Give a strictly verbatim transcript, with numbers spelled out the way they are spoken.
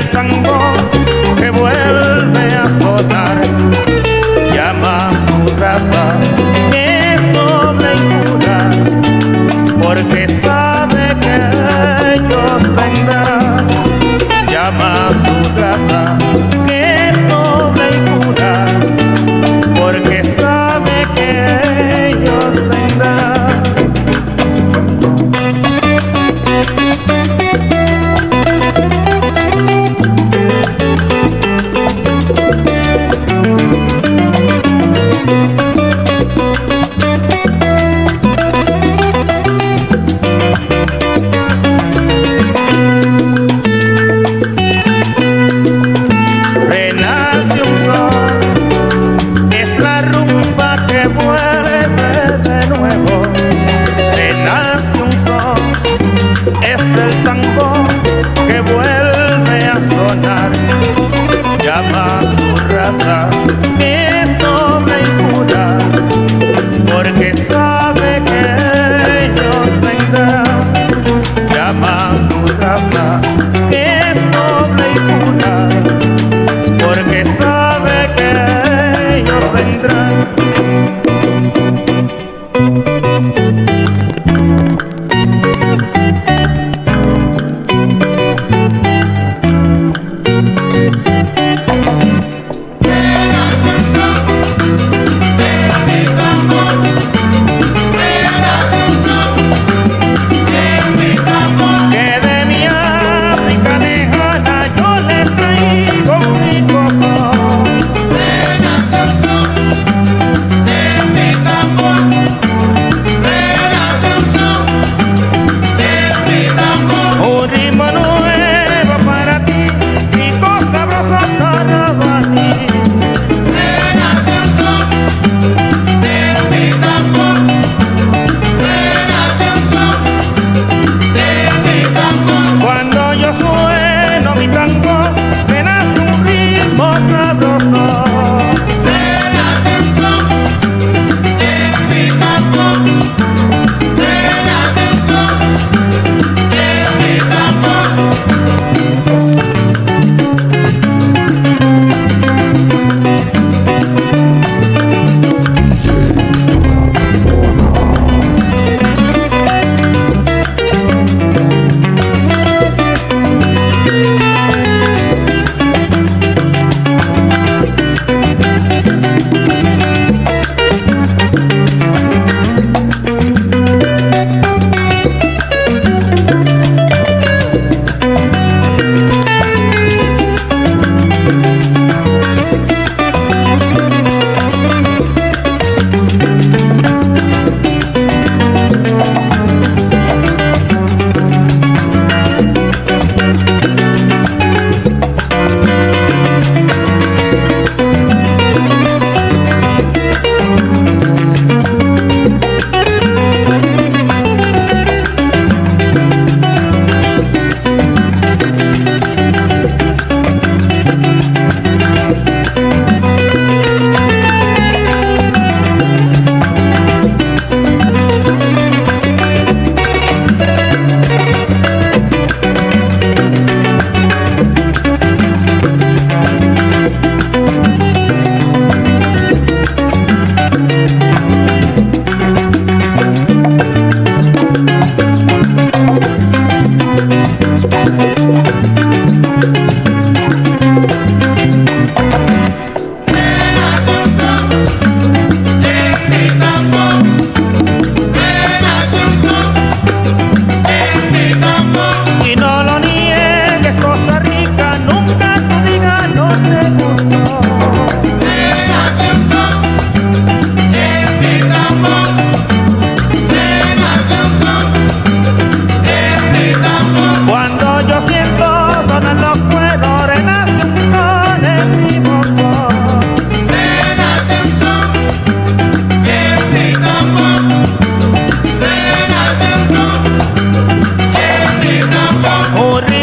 el tambor que vuelve a sonar. Llama a su raza, que es noble y pura, porque sabe que ellos vendrán. Llama a su raza, que es noble y pura, porque sabe que ellos vendrán. Llama a su raza, que es noble y pura, porque sabe que ellos vendrán. Llama a su raza, que es noble y pura, porque sabe que ellos vendrán. Corre